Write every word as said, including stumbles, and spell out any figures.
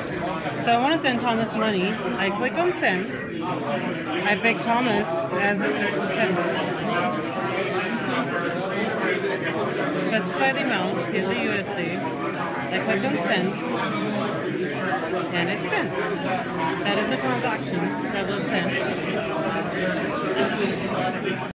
So I want to send Thomas money. I click on send. I pick Thomas as the sender. Specify the amount. Here's the U S D. I click on send. And it's sent. That is a transaction that was sent.